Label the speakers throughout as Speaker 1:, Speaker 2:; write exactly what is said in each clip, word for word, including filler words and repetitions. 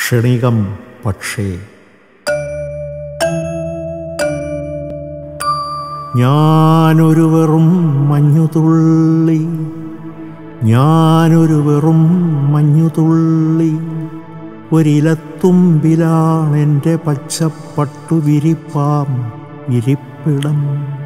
Speaker 1: ക്ഷണികം പക്ഷേ ഞാനൊരു വെറും മഞ്ഞുതുള്ളി, ഞാനൊരു വെറും മഞ്ഞുതുള്ളി, ഒരിലത്തുമ്പിലാണെൻ്റെ പച്ചപ്പട്ടു വിരിപ്പാം ഇരിപ്പിടം.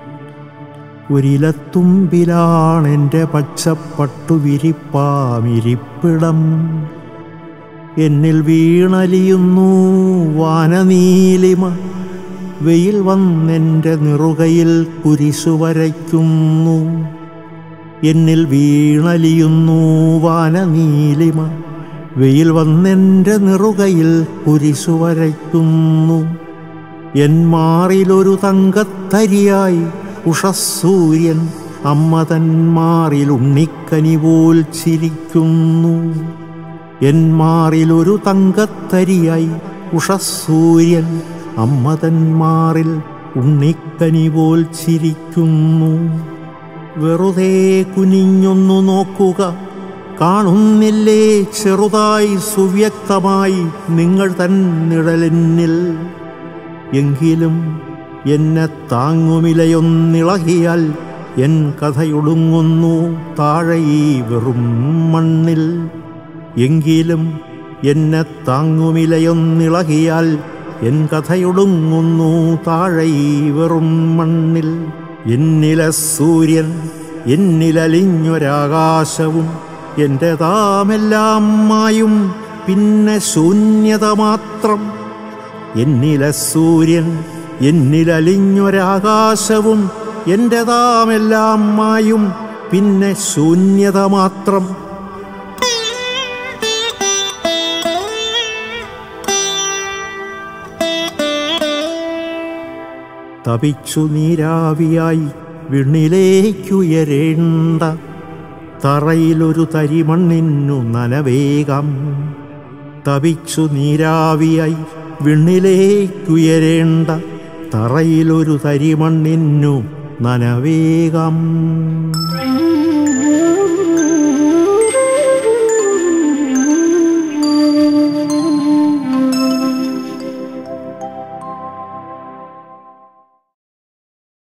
Speaker 1: ഒരിലത്തുമ്പിലാണെൻ്റെ പച്ചപ്പട്ടു വിരിപ്പാം ഇരിപ്പിടം. എന്നിൽ വീണലിയുന്നു വാനനീലിമ, വെയിൽ വന്നെൻ്റെ നിറുകയിൽ കുരിശു വരയ്ക്കുന്നു. എന്നിൽ വീണലിയുന്നു വാനനീലിമ, വെയിൽ വന്നെൻ്റെ നിറുകയിൽ കുരിശു വരയ്ക്കുന്നു. എൻ മാറിലൊരു തങ്കത്തരിയായി ഉഷസൂര്യൻ അമ്മ തൻ മാറിൽ ഉണ്ണിക്കനി പോൽ ചിരിക്കുന്നു. എൻ മാറിലൊരു തങ്കത്തരിയായി ഉഷസൂര്യൻ അമ്മ തൻ മാറിൽ ഉണ്ണിക്കനി പോൽ ചിരിക്കുന്നു. വെറുതെ കുനിഞ്ഞൊന്നു നോക്കുക, കാണുന്നില്ലേ ചെറുതായി സുവ്യക്തമായി നിങ്ങൾ തൻ നിഴലെന്നിൽ. എങ്കിലും എന്നെ താങ്ങുമിലയൊന്നിളകിയാൽ എൻ കഥയൊടുങ്ങുന്നു താഴെ ഈ വെറും മണ്ണിൽ. എങ്കിലും എന്നെ താങ്ങുമിലയൊന്നിളകിയാൽ എൻ കഥയൊടുങ്ങുന്നു താഴെ ഈ വെറും മണ്ണിൽ. എന്നിലെ സൂര്യൻ, എന്നിലലിഞ്ഞൊരാകാശവും എൻ്റെതാമെല്ലാം മായും പിന്നെ ശൂന്യത മാത്രം. എന്നിലെ സൂര്യൻ, എന്നിലലിഞ്ഞൊരാകാശവും എൻ്റെതാമെല്ലാം മായും പിന്നെ ശൂന്യത മാത്രം. തപിച്ചു നീരാവിയായി വിണ്ണിലേക്കുയരേണ്ട തറയിലൊരു തരിമണ്ണിന്നു നനവേഗം. തപിച്ചു നീരാവിയായി വിണ്ണിലേക്കുയരേണ്ട തറയിലൊരു തരിമണ്ണിന്നു നനവേഗം.